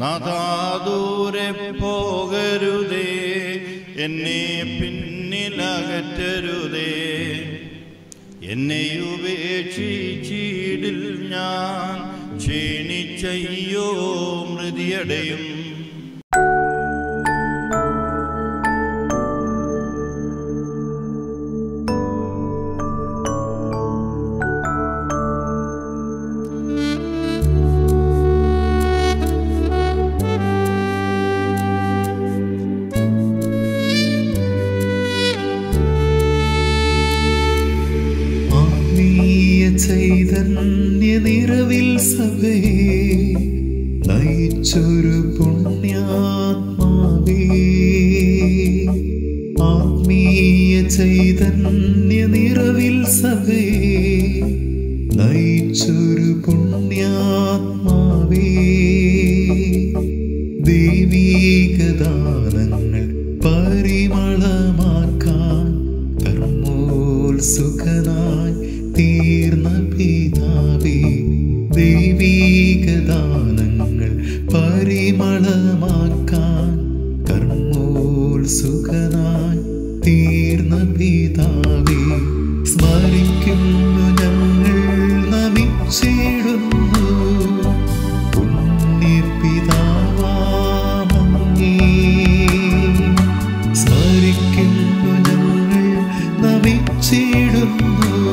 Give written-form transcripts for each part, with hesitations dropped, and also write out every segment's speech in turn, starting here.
നാഥാ ദൂരെ പോകരുതേ, എന്നെ പിന്നിലകറ്റരുതേ. എന്നെ ഉപേക്ഷിച്ചിടിൽ ഞാൻ, ക്ഷീണിച്ചയ്യോ മൃതിയടയും. ചൈതന്യ നിറവിൽ സഭയെ നയിച്ചൊരു പുണ്യാത്മാവേ, ആത്മീയ ചൈതന്യ നിറവിൽ സഭയെ നയിച്ചൊരു പുണ്യാത്മാവേ, ദൈവീകദാനങ്ങൾ പരിമളമാക്കാൻ കർമ്മോത്സുകനായി തീർന്ന പിതാവേ, ദൈവീകദാനങ്ങൾ പരിമളമാക്കാൻ കർമ്മോത്സുകനായി തീർന്ന പിതാവേ, സ്മരിക്കുന്നു ഞങ്ങൾ നമിച്ചിടുന്നു പുണ്യപിതാവാമങ്ങേ, സ്മരിക്കുന്നു ഞങ്ങൾ നമിച്ചിടുന്നു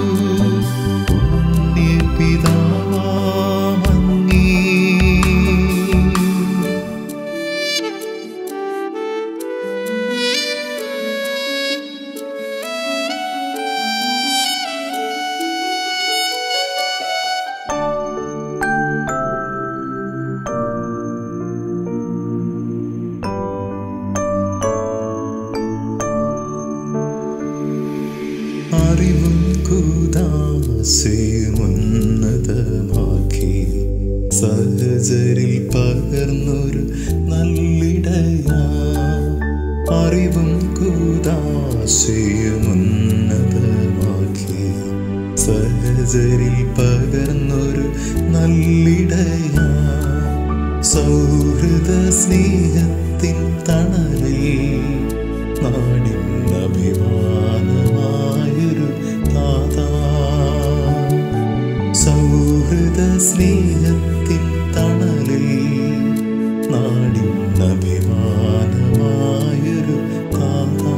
അറിവും കൂദാശയുമുന്നതമാക്കി സഹചരിൽ പകർന്നൊരു നല്ലിടയാ, അറിവും കൂദാശയുമുന്നതമാക്കി സഹചരിൽ പകർന്നൊരു നല്ലിടയാ, സൗഹൃദ സ്നേഹത്തിൻ തണലിൽ നാടിൻ അഭിമാനമായൊരു താതാ, സൗഹൃദ സ്നേഹത്തിൻ തണലിൽ നാടിൻ അഭിമാനമായൊരു താതാ,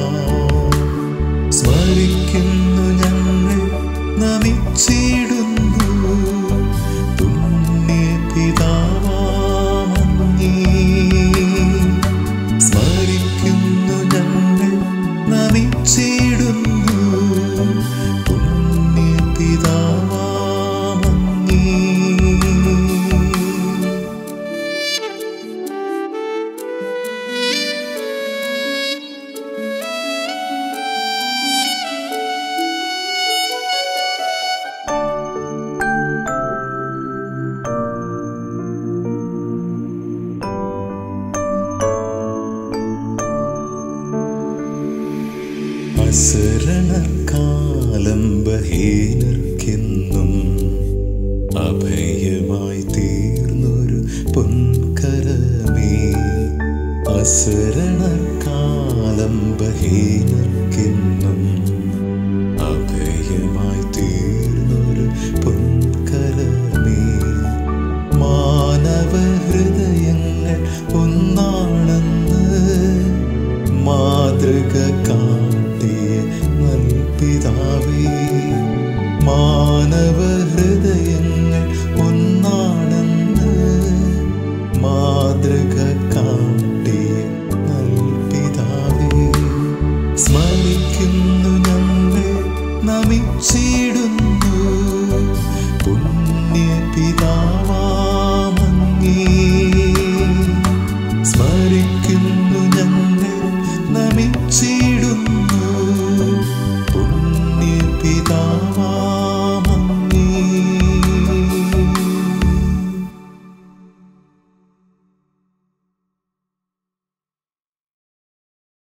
സ്മരിക്കുന്നു ഞങ്ങൾ നമിച്ചിടുന്നു പുണ്യപിതാവാമങ്ങേ, സ്മരിക്കുന്നു ഞങ്ങൾ നമിച്ചിടുന്നു പുണ്യപിതാവാമങ്ങേ. അശരണർക്കാലംബഹീനർക്കെന്നും അഭയമായി തീർന്നൊരു പൊൻകരമേ, അശരണർക്കാലംബഹീനർക്കെന്നും അഭയമായി തീർന്നൊരു പൊൻകരമേ, മാനവ ഹൃദയങ്ങൾ ഒന്നാണെന്ന് മാതൃക കാട്ടിയ നൽപിതാവേ, മാനവ ഹൃദയങ്ങൾ ഒന്നാണെന്ന് മാതൃക കാട്ടിയ നൽപിതാവേ, സ്മരിക്കുന്നു ഞങ്ങൾ നമിച്ചി